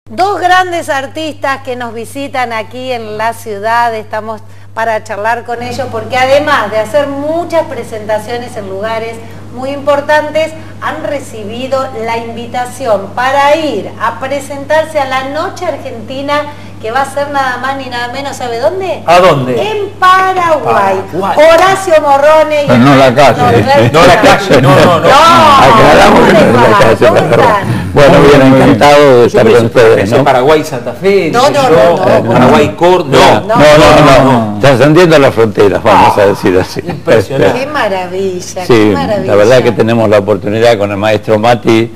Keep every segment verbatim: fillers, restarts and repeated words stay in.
Dos grandes artistas que nos visitan aquí en la ciudad, estamos para charlar con ellos porque además de hacer muchas presentaciones en lugares muy importantes, han recibido la invitación para ir a presentarse a la Noche Argentina, que va a ser nada más ni nada menos, ¿sabe dónde? ¿A dónde? En Paraguay. Paraguay. Horacio Morrone y pero no la calle. No la calle, no, no, no. Aclaramos que no es la calle, perdón. Bueno, bien, encantado de estar con ustedes, ¿no? Paraguay Santa Fe, no, no, no, no, Paraguay Cor, no. No, no, no, no. Trascendiendo las fronteras, vamos a decir así. Impresionante. Qué maravilla, sí, qué maravilla. La verdad que tenemos la oportunidad con el maestro Mati,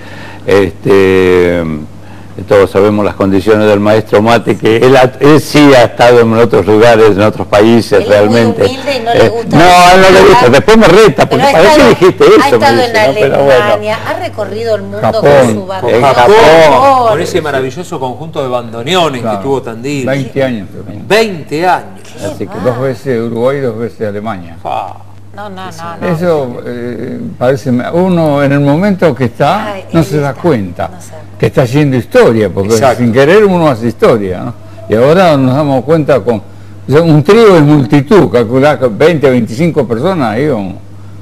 este... todos sabemos las condiciones del maestro Mati, que él, ha, él sí ha estado en otros lugares, en otros países, él realmente. Es muy humilde y no le gusta. Eh, no, a él no le gusta, después me reta, porque ¿para qué dijiste eso? Ha estado dice, en ¿no? Alemania, Pero bueno. ha recorrido el mundo Japón, con su banda. en Japón, Japón. con ese maravilloso conjunto de bandoneones Claro, que tuvo Tandil. veinte años. veinte años. Así que Dos veces Uruguay y dos veces Alemania. Ah. No, no, no, no. Eso eh, parece, uno en el momento que está, Ay, no él se da está, cuenta no sé. que está haciendo historia, porque Exacto. sin querer uno hace historia, ¿no? Y ahora nos damos cuenta con, o sea, un trío es multitud, calcular veinte o veinticinco personas ahí vamos.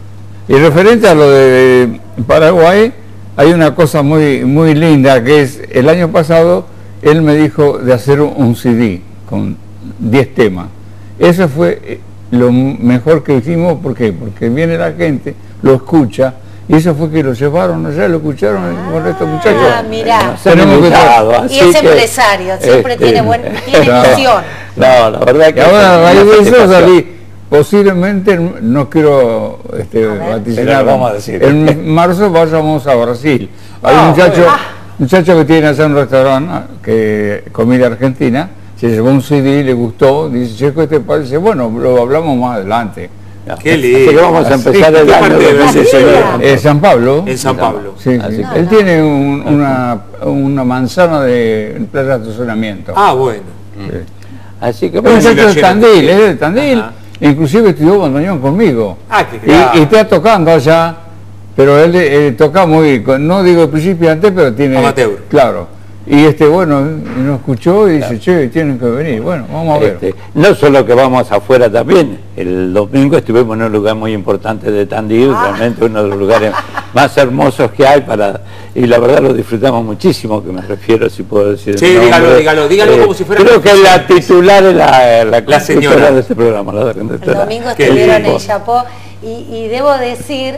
Y referente a lo de Paraguay, hay una cosa muy, muy linda, que es, el año pasado, él me dijo de hacer un C D con diez temas. Eso fue lo mejor que hicimos. ¿Por qué? Porque viene la gente, lo escucha, y eso fue que lo llevaron allá, lo escucharon Ah, con estos muchachos. ah, mirá. Nos han Tenemos que- invitado, Y así es que, empresario, siempre este, tiene buen, tiene no. visión. No, la verdad Y que... ahora a raíz de eso participación. salí, posiblemente, no quiero este, A ver. vaticinar, Pero lo vamos a decir. en marzo vayamos a Brasil. Hay Ah, un muchacho, bueno. muchacho que tiene allá un restaurante, que comida argentina, se llevó un C D, le gustó, dice, Checo, ¿te parece? Bueno, lo hablamos más adelante. Qué Así lindo. que vamos a empezar Así, el ¿qué año parte de dos mil Brasil diecinueve. sería? Eh, San Pablo. En San Pablo. Sí, sí. Así que- Él tiene un- una, una manzana de playa de estacionamiento. Ah, bueno. Sí. Así que Es un bueno, muchacho de lleno. Tandil, es de Tandil, Ajá. inclusive estudió bandoneón conmigo. Ah, qué y, grave. y está tocando allá, pero él eh, toca muy, con- no digo principiante, pero tiene... Amateur. Claro. Y este, bueno, y nos escuchó y dice, che, tienen que venir. Bueno, vamos a ver. Este, no solo que vamos afuera también, el domingo estuvimos en un lugar muy importante de Tandil, Ah. realmente uno de los lugares más hermosos que hay para, y la verdad lo disfrutamos muchísimo, que me refiero, si puedo decir. Sí, el nombre. dígalo, dígalo, dígalo como si fuera Creo que la titular es la, la, La señora. conductora de este programa, la El conductora. domingo Qué estuvieron lindo. en Chapó y, y debo decir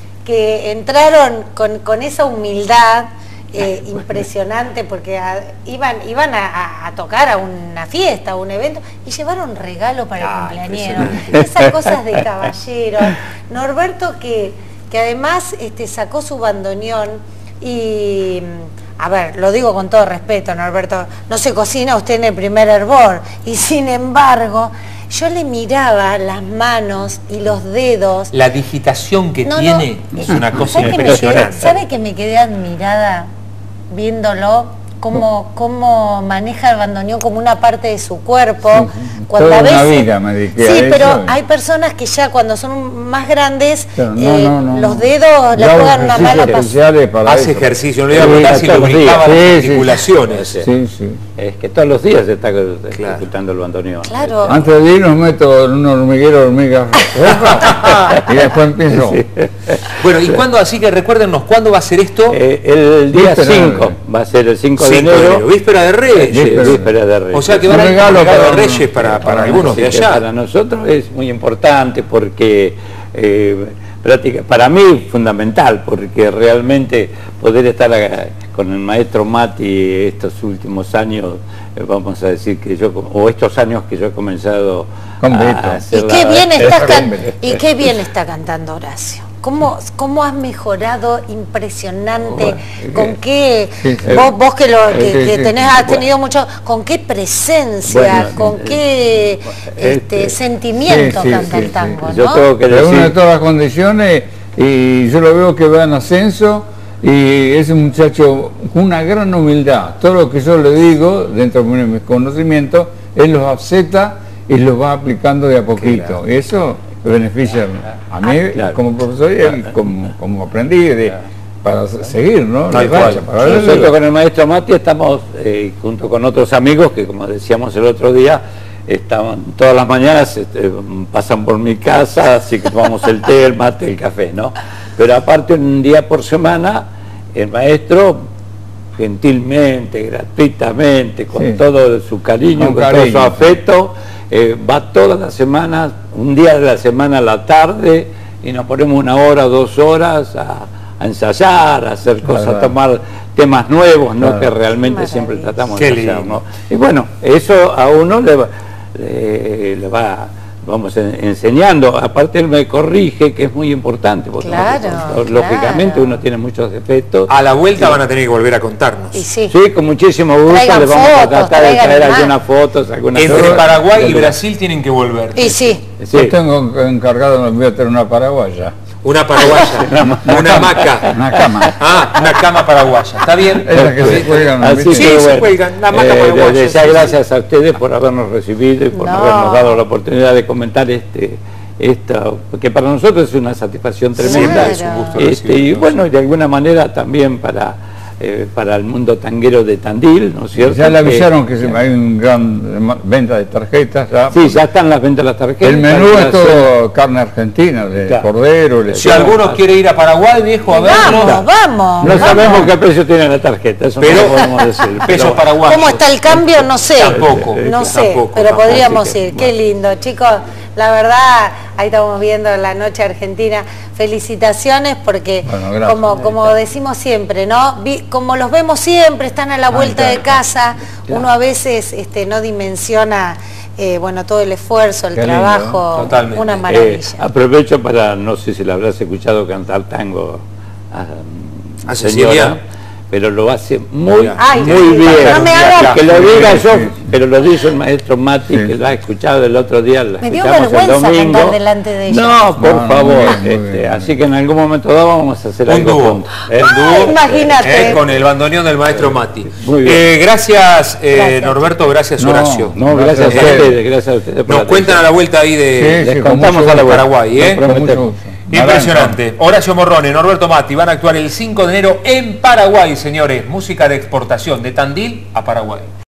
que entraron con, con esa humildad eh, impresionante, porque a- iban, iban a, a- a tocar a una fiesta, a un evento, y llevaron regalo para Ah, el cumpleañero. impresionante. Esas cosas de caballero. Norberto que, que además este, sacó su bandoneón y... A ver, lo digo con todo respeto, Norberto, no se cocina usted en el primer hervor, y sin embargo, yo le miraba las manos y los dedos. La digitación que No, no, tiene es una cosa ¿sabe que me quedé- impresionante. ¿Sabe que me quedé admirada viéndolo? Cómo, cómo maneja el bandoneón como una parte de su cuerpo. Cuando Toda a una veces, vida me dediqué a sí, eso. pero hay personas que ya cuando son más grandes, Claro, no, eh, no, no, los no. dedos le Yo hago juegan una ejercicios mala pasada. especiales para Hace eso. ejercicio, no le iba a Sí, preguntar si todos los lubricaba días. las Sí, sí. articulaciones. Sí, sí. Es que todos los días se está ejecutando el bandoneón. Claro. Antes de ir nos meto en un hormiguero de hormigas rojas y después empiezo. Bueno, ¿y cuándo, así que recuérdenos, cuándo va a ser esto? Eh, el día Víspera de- cinco, va a ser el cinco de cinco de enero, enero, víspera de Reyes. Víspera. víspera de Reyes. O sea que van Un a ir regalo regalo de para- Reyes para, para algunos de Así que allá. para nosotros es muy importante porque, eh, práctica- para mí fundamental, porque realmente poder estar acá con el maestro Mati estos últimos años, eh, vamos a decir que yo, o estos años que yo he comenzado Con Beto. a hacer Y qué la- bien estás can- hombre. y qué bien está cantando Horacio. ¿Cómo, cómo has mejorado? Impresionante. Bueno, ¿Con qué? sí, sí. Vos, vos que, lo, que, Sí, que sí, tenés, sí. has tenido mucho. ¿Con qué presencia? Bueno, ¿Con eh, qué este, este, sentimiento sí, sí, canta sí, el tango? sí. Yo ¿no? tengo que Reúne decir, todas las condiciones y yo lo veo que va en ascenso y es un muchacho con una gran humildad. Todo lo que yo le digo, dentro de mis conocimientos, él los acepta y los va aplicando de a poquito. Claro. Y eso beneficia a mí claro. como profesor y a él como, como aprendí de, para seguir, ¿no? Tal La racha, cual. para ver- Nosotros con el maestro Mati estamos, eh, junto con otros amigos que, como decíamos el otro día, estaban todas las mañanas, este, pasan por mi casa, así que tomamos el té, el mate, el café, ¿no? Pero aparte, un día por semana, el maestro, gentilmente, gratuitamente, con Sí. todo su cariño, Con con, cariño, todo su sí. afecto, eh, va todas las semanas, un día de la semana a la tarde, y nos ponemos una hora o dos horas a, a ensayar, a hacer cosas, Claro. a tomar temas nuevos, ¿no? Claro. Que realmente Qué siempre maravilla. tratamos Qué de hacer, lindo. ¿no? Y bueno, eso a uno le va, le, le va vamos en- enseñando, aparte él me corrige, que es muy importante, porque Claro, nosotros, lógicamente claro. uno tiene muchos defectos. A la vuelta van a tener que volver a contarnos. Y sí. Sí, con muchísimo gusto Traigan le vamos a fotos, tratar de traigan traer imágenes. algunas fotos, algunas Entre cosas. Paraguay y Del- Brasil tienen que volver. Y sí. Sí. Yo tengo encargado, me voy a tener una paraguaya. Una paraguaya, una hamaca. Una cama. Ah, una cama paraguaya. ¿Está bien? Esas que se cuelgan, Así ¿viste? Sí, que se bueno, cuelgan, la hamaca eh, paraguaya, desde ya sí, sí. gracias a ustedes por habernos recibido y por No. habernos dado la oportunidad de comentar este esta, que para nosotros es una satisfacción tremenda. Siempre es un gusto Este, y recibirlos. bueno, y de alguna manera también para eh, para el mundo tanguero de Tandil, ¿no es cierto? Ya le Que- avisaron que se- hay un gran venta de tarjetas. Ya. Sí, ya están las ventas de las tarjetas. El menú es Para todo carne argentina, de Claro. cordero, Si lechón. alguno quiere ir a Paraguay, viejo, a verlo. Vamos, vamos. No vamos. sabemos qué precio tiene la tarjeta, eso Pero no lo podemos decir. pesos pero- paraguayos. ¿Cómo está el cambio? No sé. Tampoco. No sé, Tampoco, pero tampoco. podríamos Así que, ir. Qué lindo, chicos. La verdad, ahí estamos viendo la noche argentina. Felicitaciones porque, Bueno, gracias. como, como decimos siempre, ¿no? Vi- como los vemos siempre, están a la vuelta está, de casa. Claro. Uno a veces este, no dimensiona, eh, bueno, todo el esfuerzo, el Qué lindo, trabajo. totalmente. Una Eh, maravilla. aprovecho para, no sé si la habrás escuchado cantar tango a, ¿A señora, Cecilia? pero lo hace muy, Ay, muy bien. no me haga- Que lo diga yo, Sí. pero lo dice el maestro Mati, Sí. que lo ha escuchado el otro día, la Me dio escuchamos el vergüenza domingo. cantar delante de ella. No, por No, no, favor. muy bien, muy este, bien. así que en algún momento dado vamos a hacer Un algo dúo. juntos, ¿eh? Un dúo, Ay, imagínate. eh, con el bandoneón del maestro Mati. Muy bien. Eh, gracias, eh, Gracias. Norberto, gracias, No, Horacio. No, gracias Gracias a a ustedes, gracias a ustedes. por Nos la cuentan a la vuelta ahí de, Sí, Les sí, con contamos mucho a la gusto. vuelta. Paraguay, ¿eh? Nos Con mucho prometemos. gusto. Impresionante. Horacio Morrone, Norberto Mati van a actuar el cinco de enero en Paraguay, señores. Música de exportación de Tandil a Paraguay.